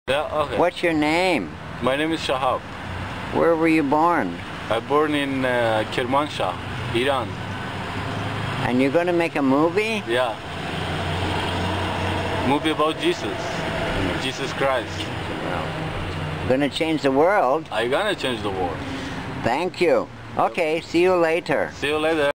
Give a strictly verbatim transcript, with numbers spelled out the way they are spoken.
Yeah, okay. What's your name? My name is Shahab. Where were you born? I born in uh, Kermanshah, Iran. And you're going to make a movie? Yeah. Movie about Jesus. Jesus Christ. Going to change the world? I gonna change the world. Thank you. Okay, see you later. See you later.